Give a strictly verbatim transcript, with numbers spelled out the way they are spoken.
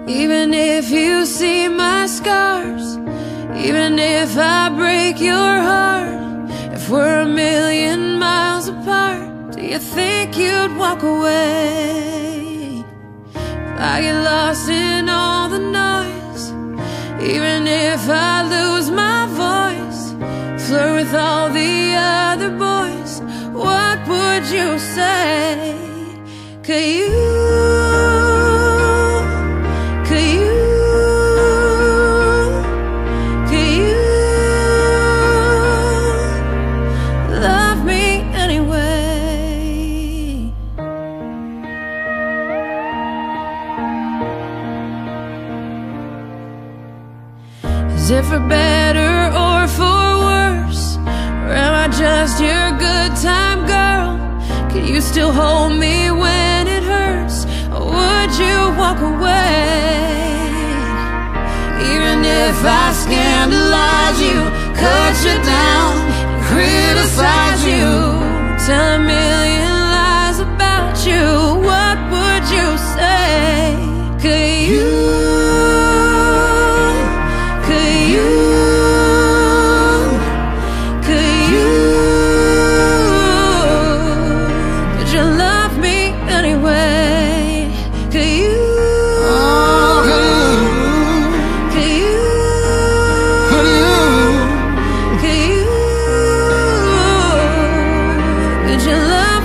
Even if you see my scars, even if I break your heart, if we're a million miles apart, do you think you'd walk away? If I get lost in all the noise, even if I lose my voice, flirt with all the other boys, what would you say? Could you Is it for better or for worse? Or am I just your good time girl? Can you still hold me when it hurts? Or would you walk away? Even if I scandalize you, cut you down, criticize you, tell a million lies about you, what would you say? Could you your love